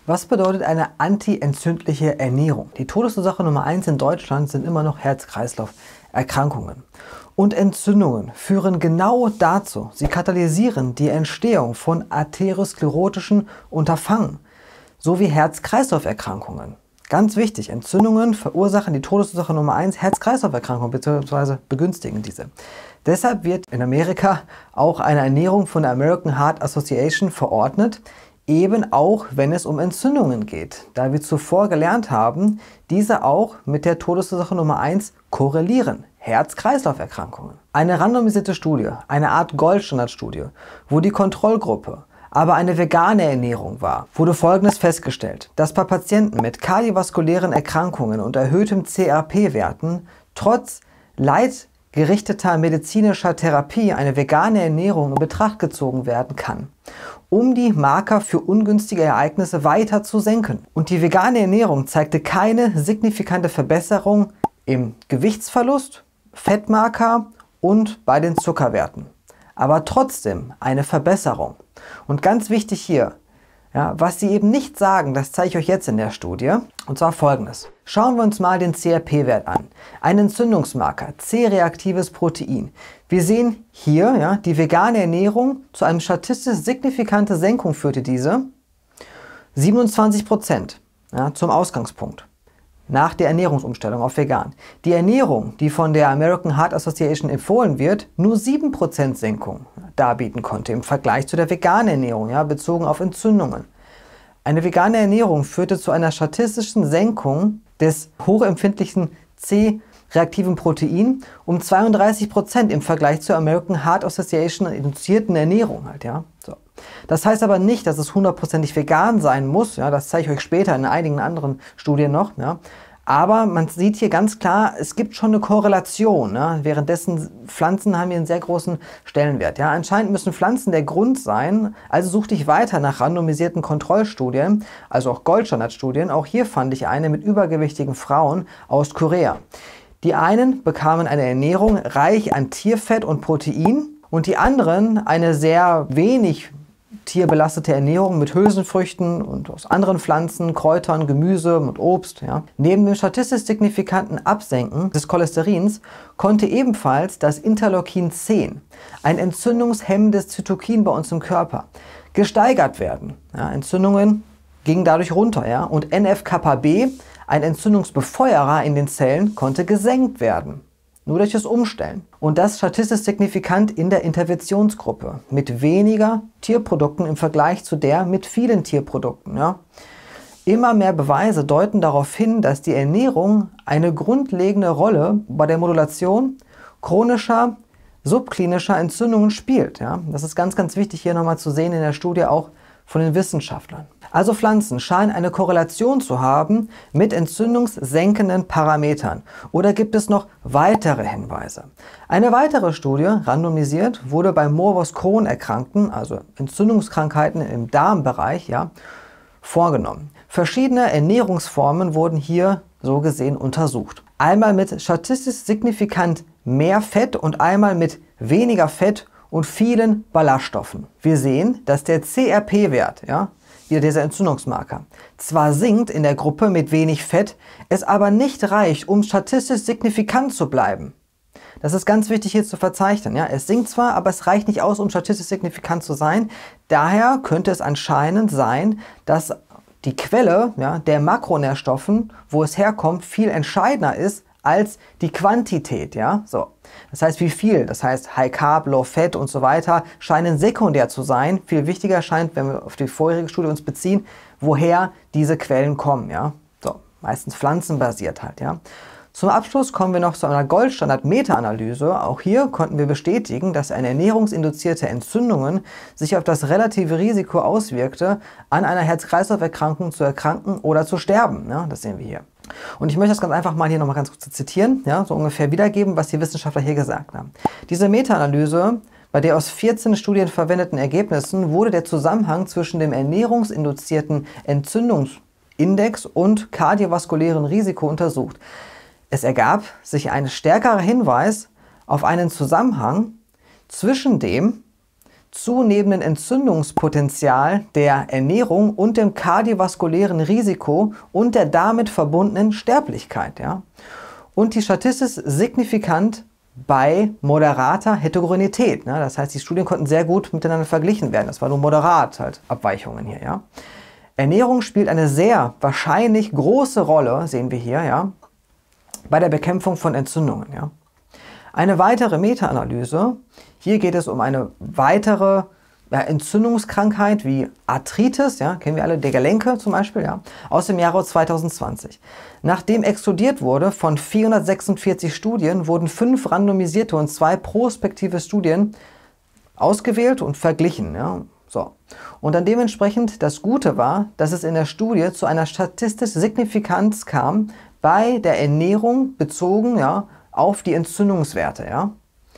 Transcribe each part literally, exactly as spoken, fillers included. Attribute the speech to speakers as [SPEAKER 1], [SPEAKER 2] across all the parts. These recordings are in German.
[SPEAKER 1] Was bedeutet eine antientzündliche Ernährung? Die Todesursache Nummer eins in Deutschland sind immer noch Herz-Kreislauf-Erkrankungen. Und Entzündungen führen genau dazu. Sie katalysieren die Entstehung von arteriosklerotischen Unterfangen sowie Herz-Kreislauf-Erkrankungen. Ganz wichtig, Entzündungen verursachen die Todesursache Nummer eins Herz-Kreislauf-Erkrankungen bzw. begünstigen diese. Deshalb wird in Amerika auch eine Ernährung von der American Heart Association verordnet, eben auch wenn es um Entzündungen geht, da wir zuvor gelernt haben, diese auch mit der Todesursache Nummer eins korrelieren, Herz-Kreislauf-Erkrankungen. Eine randomisierte Studie, eine Art Goldstandardstudie, wo die Kontrollgruppe aber eine vegane Ernährung war, wurde Folgendes festgestellt, dass bei Patienten mit kardiovaskulären Erkrankungen und erhöhtem C R P-Werten trotz leitgerichteter medizinischer Therapie eine vegane Ernährung in Betracht gezogen werden kann, um die Marker für ungünstige Ereignisse weiter zu senken. Und die vegane Ernährung zeigte keine signifikante Verbesserung im Gewichtsverlust, Fettmarker und bei den Zuckerwerten. Aber trotzdem eine Verbesserung. Und ganz wichtig hier, ja, was sie eben nicht sagen, das zeige ich euch jetzt in der Studie. Und zwar Folgendes. Schauen wir uns mal den C R P-Wert an. Ein Entzündungsmarker, C-reaktives Protein. Wir sehen hier, ja, die vegane Ernährung zu einem statistisch signifikante Senkung führte diese. siebenundzwanzig Prozent, ja, zum Ausgangspunkt. Nach der Ernährungsumstellung auf vegan. Die Ernährung, die von der American Heart Association empfohlen wird, nur sieben Prozent Senkung darbieten konnte im Vergleich zu der veganen Ernährung, ja, bezogen auf Entzündungen. Eine vegane Ernährung führte zu einer statistischen Senkung des hochempfindlichen C-reaktiven Protein um zweiunddreißig Prozent im Vergleich zur American Heart Association induzierten Ernährung. Halt, ja. So. Das heißt aber nicht, dass es hundertprozentig vegan sein muss, ja, das zeige ich euch später in einigen anderen Studien noch. Ja. Aber man sieht hier ganz klar, es gibt schon eine Korrelation. Ja. Währenddessen Pflanzen haben hier einen sehr großen Stellenwert. Ja. Anscheinend müssen Pflanzen der Grund sein, also such dich weiter nach randomisierten Kontrollstudien, also auch Goldstandardstudien. Auch hier fand ich eine mit übergewichtigen Frauen aus Korea. Die einen bekamen eine Ernährung reich an Tierfett und Protein und die anderen eine sehr wenig tierbelastete Ernährung mit Hülsenfrüchten und aus anderen Pflanzen, Kräutern, Gemüse und Obst. Ja. Neben dem statistisch signifikanten Absenken des Cholesterins konnte ebenfalls das Interleukin zehn, ein entzündungshemmendes Zytokin bei uns im Körper, gesteigert werden. Ja. Entzündungen gingen dadurch runter. Ja. Und N F kappa B, ein Entzündungsbefeuerer in den Zellen, konnte gesenkt werden. Nur durch das Umstellen. Und das statistisch signifikant in der Interventionsgruppe mit weniger Tierprodukten im Vergleich zu der mit vielen Tierprodukten. Ja. Immer mehr Beweise deuten darauf hin, dass die Ernährung eine grundlegende Rolle bei der Modulation chronischer, subklinischer Entzündungen spielt. Ja. Das ist ganz, ganz wichtig hier nochmal zu sehen in der Studie auch von den Wissenschaftlern. Also Pflanzen scheinen eine Korrelation zu haben mit entzündungssenkenden Parametern. Oder gibt es noch weitere Hinweise? Eine weitere Studie, randomisiert, wurde bei Morbus Crohn-Erkrankten, also Entzündungskrankheiten im Darmbereich, ja, vorgenommen. Verschiedene Ernährungsformen wurden hier so gesehen untersucht. Einmal mit statistisch signifikant mehr Fett und einmal mit weniger Fett und vielen Ballaststoffen. Wir sehen, dass der C R P-Wert, ja, wieder dieser Entzündungsmarker, zwar sinkt in der Gruppe mit wenig Fett, es aber nicht reicht, um statistisch signifikant zu bleiben. Das ist ganz wichtig hier zu verzeichnen. Ja. Es sinkt zwar, aber es reicht nicht aus, um statistisch signifikant zu sein. Daher könnte es anscheinend sein, dass die Quelle, ja, der Makronährstoffen, wo es herkommt, viel entscheidender ist als die Quantität. Ja. So. Das heißt, wie viel, das heißt High Carb, Low Fat und so weiter, scheinen sekundär zu sein. Viel wichtiger scheint, wenn wir auf die vorherige Studie uns beziehen, woher diese Quellen kommen. Ja? So, meistens pflanzenbasiert halt. Ja? Zum Abschluss kommen wir noch zu einer Goldstandard-Meta-Analyse. Auch hier konnten wir bestätigen, dass eine ernährungsinduzierte Entzündungen sich auf das relative Risiko auswirkte, an einer Herz-Kreislauf-Erkrankung zu erkranken oder zu sterben. Ja? Das sehen wir hier. Und ich möchte das ganz einfach mal hier nochmal ganz kurz zitieren, ja, so ungefähr wiedergeben, was die Wissenschaftler hier gesagt haben. Diese Meta-Analyse, bei der aus vierzehn Studien verwendeten Ergebnissen, wurde der Zusammenhang zwischen dem ernährungsinduzierten Entzündungsindex und kardiovaskulären Risiko untersucht. Es ergab sich ein stärkerer Hinweis auf einen Zusammenhang zwischen dem zunehmenden Entzündungspotenzial der Ernährung und dem kardiovaskulären Risiko und der damit verbundenen Sterblichkeit. Ja? Und die statistisch signifikant bei moderater Heterogenität. Ne? Das heißt, die Studien konnten sehr gut miteinander verglichen werden. Das war nur moderat, halt Abweichungen hier. Ja? Ernährung spielt eine sehr wahrscheinlich große Rolle, sehen wir hier, ja, bei der Bekämpfung von Entzündungen. Ja? Eine weitere Meta-Analyse, hier geht es um eine weitere ja, Entzündungskrankheit wie Arthritis, ja, kennen wir alle, der Gelenke zum Beispiel, ja, aus dem Jahre zweitausendzwanzig. Nachdem exkludiert wurde von vierhundertsechsundvierzig Studien, wurden fünf randomisierte und zwei prospektive Studien ausgewählt und verglichen. Ja. So. Und dann dementsprechend das Gute war, dass es in der Studie zu einer statistischen Signifikanz kam bei der Ernährung bezogen ja, auf die Entzündungswerte. Ja.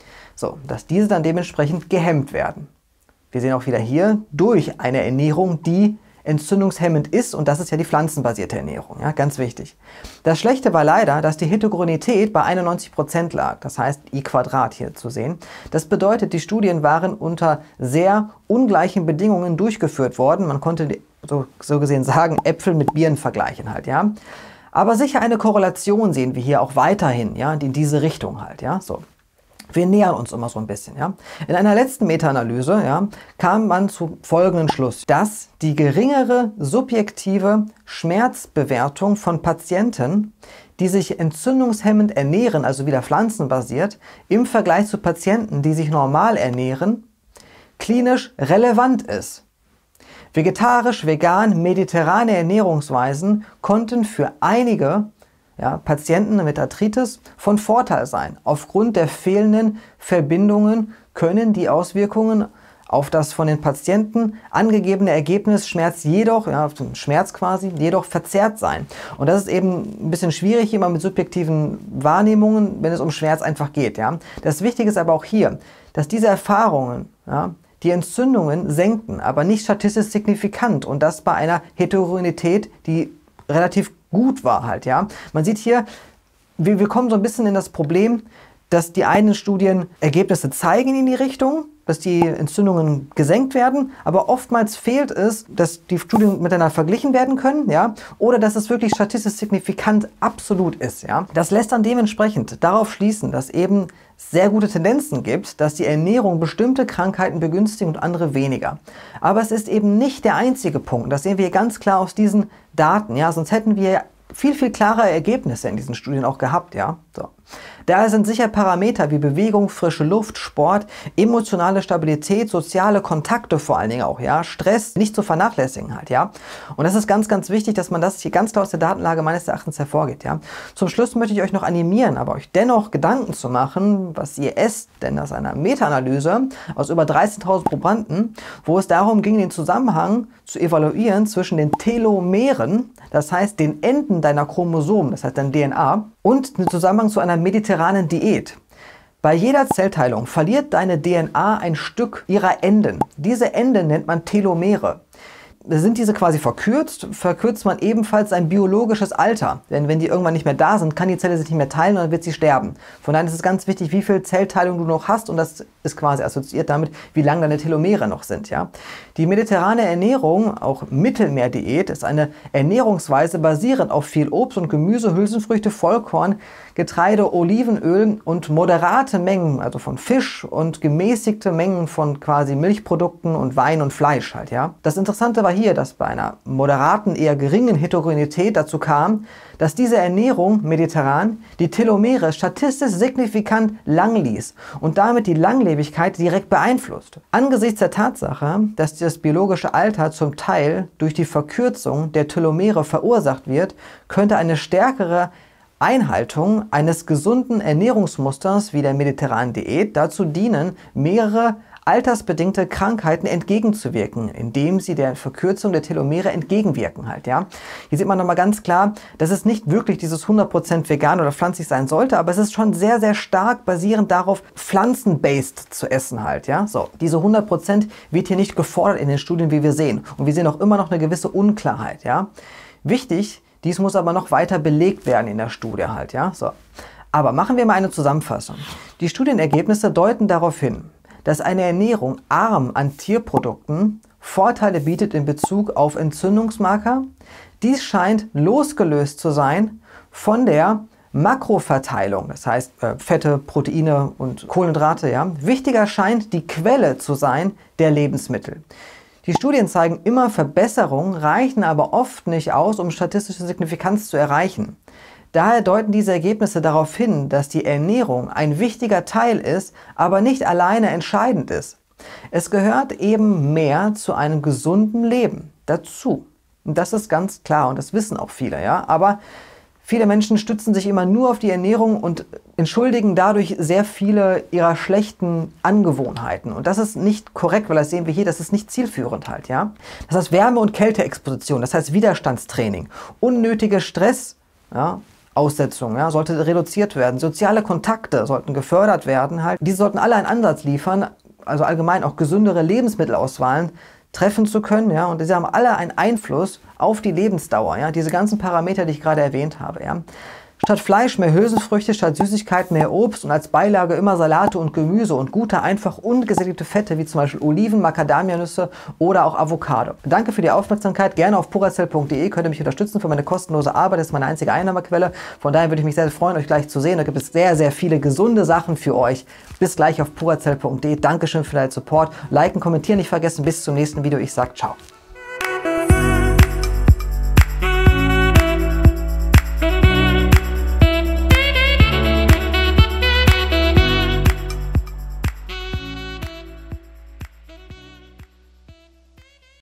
[SPEAKER 1] So, dass diese dann dementsprechend gehemmt werden. Wir sehen auch wieder hier durch eine Ernährung, die entzündungshemmend ist, und das ist ja die pflanzenbasierte Ernährung, ja, ganz wichtig. Das Schlechte war leider, dass die Heterogenität bei einundneunzig Prozent lag, das heißt I Quadrat hier zu sehen. Das bedeutet, die Studien waren unter sehr ungleichen Bedingungen durchgeführt worden. Man konnte so, so gesehen sagen, Äpfel mit Birnen vergleichen halt, ja. Aber sicher eine Korrelation sehen wir hier auch weiterhin, ja, in diese Richtung halt, ja, so. Wir nähern uns immer so ein bisschen. Ja. In einer letzten Meta-Analyse ja, kam man zu folgendem Schluss, dass die geringere subjektive Schmerzbewertung von Patienten, die sich entzündungshemmend ernähren, also wieder pflanzenbasiert, im Vergleich zu Patienten, die sich normal ernähren, klinisch relevant ist. Vegetarisch, vegan, mediterrane Ernährungsweisen konnten für einige Ja, Patienten mit Arthritis von Vorteil sein. Aufgrund der fehlenden Verbindungen können die Auswirkungen auf das von den Patienten angegebene Ergebnis Schmerz jedoch, ja, Schmerz quasi, jedoch verzerrt sein. Und das ist eben ein bisschen schwierig immer mit subjektiven Wahrnehmungen, wenn es um Schmerz einfach geht. Ja. Das Wichtige ist aber auch hier, dass diese Erfahrungen ja, die Entzündungen senken, aber nicht statistisch signifikant, und das bei einer Heterogenität, die relativ gut war halt, ja. Man sieht hier, wir, wir kommen so ein bisschen in das Problem, dass die einen Studien Ergebnisse zeigen in die Richtung, dass die Entzündungen gesenkt werden, aber oftmals fehlt es, dass die Studien miteinander verglichen werden können, ja, oder dass es wirklich statistisch signifikant absolut ist, ja. Das lässt dann dementsprechend darauf schließen, dass eben sehr gute Tendenzen gibt, dass die Ernährung bestimmte Krankheiten begünstigt und andere weniger. Aber es ist eben nicht der einzige Punkt. Das sehen wir ganz klar aus diesen Daten, ja, sonst hätten wir viel, viel klarere Ergebnisse in diesen Studien auch gehabt, ja. So. Daher sind sicher Parameter wie Bewegung, frische Luft, Sport, emotionale Stabilität, soziale Kontakte vor allen Dingen auch, ja, Stress nicht zu vernachlässigen halt, ja. Und das ist ganz, ganz wichtig, dass man das hier ganz klar aus der Datenlage meines Erachtens hervorgeht, ja. Zum Schluss möchte ich euch noch animieren, aber euch dennoch Gedanken zu machen, was ihr esst, denn das ist eine Meta-Analyse aus über dreizehntausend Probanden, wo es darum ging, den Zusammenhang zu evaluieren zwischen den Telomeren, das heißt den Enden deiner Chromosomen, das heißt dein D N A, und den Zusammenhang zu einer mediterranen Diät. Bei jeder Zellteilung verliert deine D N A ein Stück ihrer Enden. Diese Enden nennt man Telomere. Sind diese quasi verkürzt, verkürzt man ebenfalls sein biologisches Alter. Denn wenn die irgendwann nicht mehr da sind, kann die Zelle sich nicht mehr teilen und dann wird sie sterben. Von daher ist es ganz wichtig, wie viel Zellteilung du noch hast, und das ist quasi assoziiert damit, wie lang deine Telomere noch sind. Ja? Die mediterrane Ernährung, auch Mittelmeerdiät, ist eine Ernährungsweise basierend auf viel Obst und Gemüse, Hülsenfrüchte, Vollkorn, Getreide, Olivenöl und moderate Mengen, also von Fisch, und gemäßigte Mengen von quasi Milchprodukten und Wein und Fleisch halt, ja. Das Interessante war hier, dass bei einer moderaten, eher geringen Heterogenität dazu kam, dass diese Ernährung mediterran die Telomere statistisch signifikant lang ließ und damit die Langlebigkeit direkt beeinflusst. Angesichts der Tatsache, dass das biologische Alter zum Teil durch die Verkürzung der Telomere verursacht wird, könnte eine stärkere Einhaltung eines gesunden Ernährungsmusters wie der mediterranen Diät dazu dienen, mehrere altersbedingte Krankheiten entgegenzuwirken, indem sie der Verkürzung der Telomere entgegenwirken halt, ja. Hier sieht man nochmal ganz klar, dass es nicht wirklich dieses hundert Prozent vegan oder pflanzlich sein sollte, aber es ist schon sehr, sehr stark basierend darauf, pflanzen-based zu essen halt, ja. So, diese hundert Prozent wird hier nicht gefordert in den Studien, wie wir sehen. Und wir sehen auch immer noch eine gewisse Unklarheit, ja. Wichtig, dies muss aber noch weiter belegt werden in der Studie halt, ja. So. Aber machen wir mal eine Zusammenfassung. Die Studienergebnisse deuten darauf hin, dass eine Ernährung arm an Tierprodukten Vorteile bietet in Bezug auf Entzündungsmarker. Dies scheint losgelöst zu sein von der Makroverteilung, das heißt äh, Fette, Proteine und Kohlenhydrate. Ja. Wichtiger scheint die Quelle zu sein der Lebensmittel. Die Studien zeigen immer Verbesserungen, reichen aber oft nicht aus, um statistische Signifikanz zu erreichen. Daher deuten diese Ergebnisse darauf hin, dass die Ernährung ein wichtiger Teil ist, aber nicht alleine entscheidend ist. Es gehört eben mehr zu einem gesunden Leben dazu. Und das ist ganz klar und das wissen auch viele, ja. Aber viele Menschen stützen sich immer nur auf die Ernährung und entschuldigen dadurch sehr viele ihrer schlechten Angewohnheiten. Und das ist nicht korrekt, weil das sehen wir hier, das ist nicht zielführend halt, ja. Das heißt Wärme- und Kälteexposition, das heißt Widerstandstraining, unnötige Stress, ja, Aussetzung, ja, sollte reduziert werden. Soziale Kontakte sollten gefördert werden halt. Diese sollten alle einen Ansatz liefern, also allgemein auch gesündere Lebensmittelauswahlen treffen zu können, ja, und sie haben alle einen Einfluss auf die Lebensdauer, ja, diese ganzen Parameter, die ich gerade erwähnt habe, ja. Statt Fleisch mehr Hülsenfrüchte, statt Süßigkeiten mehr Obst und als Beilage immer Salate und Gemüse und gute, einfach ungesättigte Fette wie zum Beispiel Oliven, Macadamianüsse oder auch Avocado. Danke für die Aufmerksamkeit. Gerne auf puracell punkt de könnt ihr mich unterstützen für meine kostenlose Arbeit. Das ist meine einzige Einnahmequelle. Von daher würde ich mich sehr freuen, euch gleich zu sehen. Da gibt es sehr, sehr viele gesunde Sachen für euch. Bis gleich auf puracell punkt de. Dankeschön für deinen Support. Liken, kommentieren nicht vergessen. Bis zum nächsten Video. Ich sage ciao.